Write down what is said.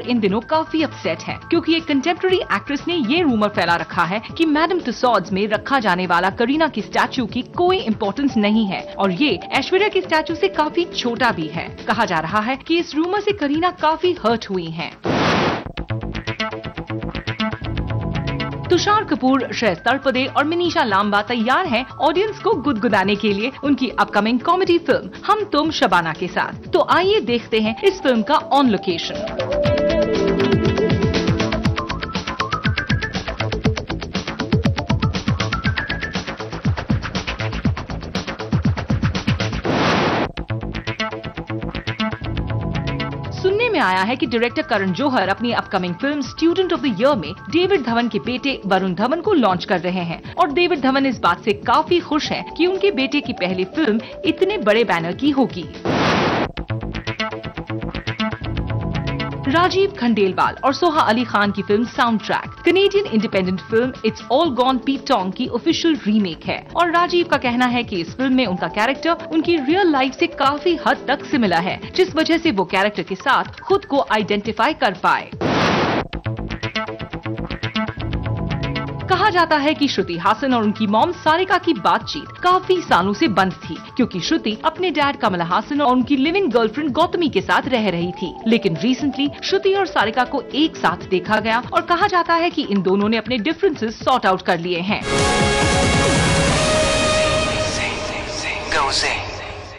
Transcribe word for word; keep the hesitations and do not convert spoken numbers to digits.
इन दिनों काफी अपसेट हैं, क्योंकि एक कंटेम्प्रेरी एक्ट्रेस ने ये रूमर फैला रखा है कि मैडम तुसाड्स में रखा जाने वाला करीना की स्टैचू की कोई इम्पोर्टेंस नहीं है और ये ऐश्वर्या की स्टैचू से काफी छोटा भी है। कहा जा रहा है कि इस रूमर से करीना काफी हर्ट हुई हैं। तुषार कपूर, श्रेयस तलपदे और मिनीषा लांबा तैयार हैं ऑडियंस को गुदगुदाने के लिए उनकी अपकमिंग कॉमेडी फिल्म हम तुम शबाना के साथ। तो आइए देखते हैं इस फिल्म का ऑन लोकेशन। सुनने में आया है कि डायरेक्टर करण जौहर अपनी upcoming film Student of the Year में डेविड धवन के बेटे वरुण धवन को लॉन्च कर रहे हैं और डेविड धवन इस बात से काफी खुश हैं कि उनके बेटे की पहली फिल्म इतने बड़े बैनर की होगी। राजीव खंडेलवाल और सोहा अली खान की film sound track Canadian independent film it's all gone Pete Tong की ऑफिशियल रीमेक है और राजीव का कहना है कि इस फिल्म में उनका कैरेक्टर उनकी रियल लाइफ से काफी हद तक सिमिलर है, जिस वजह से वो कैरेक्टर के साथ खुद को आइडेंटिफाई कर पाए। कहा जाता है कि श्रुति हासन और उनकी मॉम सारिका की बातचीत काफी सालों से बंद थी, क्योंकि श्रुति अपने डैड कमल हासन और उनकी लिविंग गर्लफ्रेंड गौतमी के साथ रह रही थी। लेकिन रिसेंटली श्रुति और सारिका को एक साथ देखा गया और कहा जाता है कि इन दोनों ने अपने डिफरेंसेस सॉर्ट आउट कर लिए हैं।